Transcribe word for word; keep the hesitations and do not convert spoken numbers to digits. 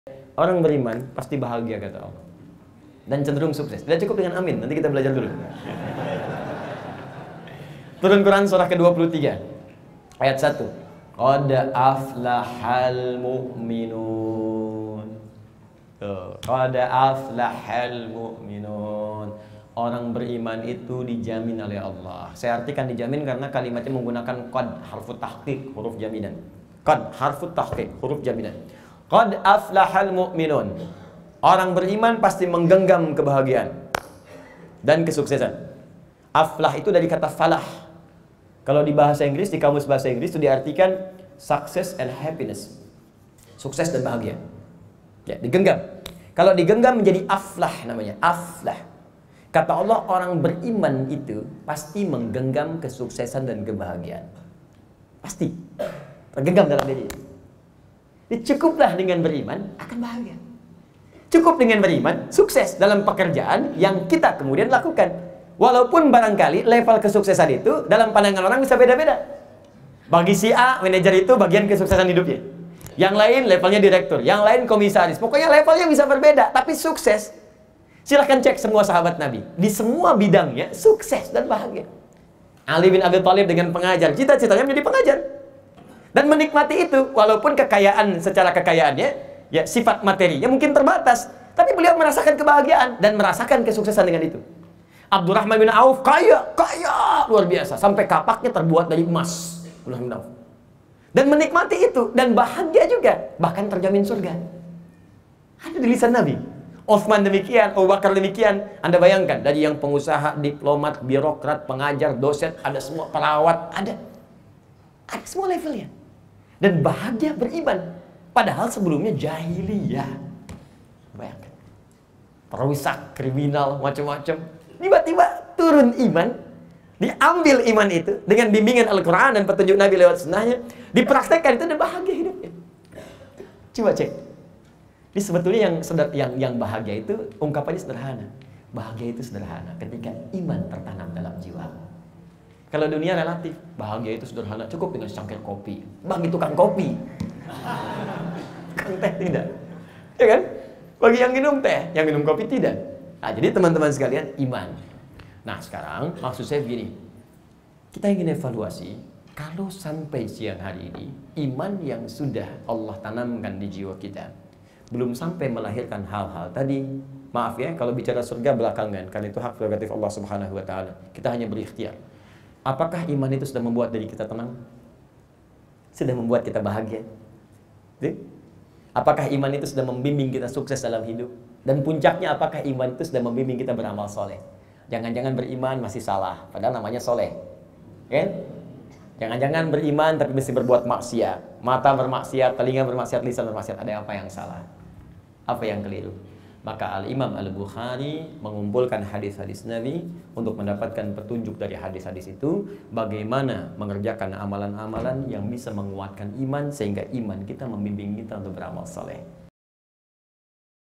Orang beriman pasti bahagia kata Allah. Dan cenderung sukses. Tidak cukup dengan amin, nanti kita belajar dulu. Turun Quran surah ke dua puluh tiga ayat satu. Qad aflahal mu'minun. Qad aflahal mu'minun. Orang beriman itu dijamin oleh Allah. Saya artikan dijamin karena kalimatnya menggunakan qad, harfu tahqiq, huruf jaminan. Qad, harfu tahqiq, huruf jaminan. Qad aflahal mu'minun. Orang beriman pasti menggenggam kebahagiaan dan kesuksesan. Aflah itu dari kata falah. Kalau di bahasa Inggris, di kamus bahasa Inggris itu diartikan success and happiness. Sukses dan bahagia. Ya, digenggam. Kalau digenggam menjadi aflah namanya, aflah. Kata Allah, orang beriman itu pasti menggenggam kesuksesan dan kebahagiaan. Pasti. Tergenggam dalam diri. Cukuplah dengan beriman akan bahagia. Cukup dengan beriman, sukses dalam pekerjaan yang kita kemudian lakukan. Walaupun barangkali level kesuksesan itu dalam pandangan orang bisa beda-beda. Bagi si A, manajer itu bagian kesuksesan hidupnya. Yang lain levelnya direktur, yang lain komisaris. Pokoknya levelnya bisa berbeda, tapi sukses. Silahkan cek semua sahabat Nabi. Di semua bidangnya sukses dan bahagia. Ali bin Abi Thalib dengan pengajar, cita-citanya menjadi pengajar. Dan menikmati itu, walaupun kekayaan secara kekayaannya, ya sifat materinya mungkin terbatas. Tapi beliau merasakan kebahagiaan dan merasakan kesuksesan dengan itu. Abdurrahman bin Auf kaya, kaya luar biasa, sampai kapaknya terbuat dari emas. Abdurrahman bin Auf. Dan menikmati itu dan bahagia juga, bahkan terjamin surga. Ada di lisan Nabi. Utsman demikian, Abu Bakar demikian. Anda bayangkan dari yang pengusaha, diplomat, birokrat, pengajar, dosen, ada semua perawat, ada. Ada semua levelnya. Dan bahagia beriman. Padahal sebelumnya jahiliyah. Bayangkan. Perusak, kriminal, macam-macam. Tiba-tiba turun iman, diambil iman itu dengan bimbingan Al-Quran dan petunjuk Nabi lewat sunnahnya, dipraktekkan itu dan bahagia hidupnya. Coba cek. Ini sebetulnya yang yang yang bahagia itu ungkapannya sederhana. Bahagia itu sederhana ketika iman tertanam dalam jiwa. Kalau dunia relatif, bahagia itu sederhana, cukup dengan secangkir kopi. Bagi tukang kopi, tukang teh tidak, ya kan? Bagi yang minum teh, yang minum kopi tidak. Nah, jadi teman-teman sekalian, iman. Nah, sekarang maksud saya begini. Kita ingin evaluasi, kalau sampai siang hari ini, iman yang sudah Allah tanamkan di jiwa kita, belum sampai melahirkan hal-hal tadi, maaf ya, kalau bicara surga belakangan, karena itu hak prerogatif Allah Subhanahu wa Ta'ala. Kita hanya berikhtiar. Apakah iman itu sudah membuat diri kita tenang? Sudah membuat kita bahagia? Apakah iman itu sudah membimbing kita sukses dalam hidup? Dan puncaknya, apakah iman itu sudah membimbing kita beramal soleh? Jangan-jangan beriman masih salah, padahal namanya soleh, kan? Jangan-jangan beriman tapi mesti berbuat maksiat, mata bermaksiat, telinga bermaksiat, lisan bermaksiat. Ada apa yang salah? Apa yang keliru? Maka Al-Imam Al-Bukhari mengumpulkan hadis-hadis Nabi untuk mendapatkan petunjuk dari hadis-hadis itu, bagaimana mengerjakan amalan-amalan yang bisa menguatkan iman sehingga iman kita membimbing kita untuk beramal soleh.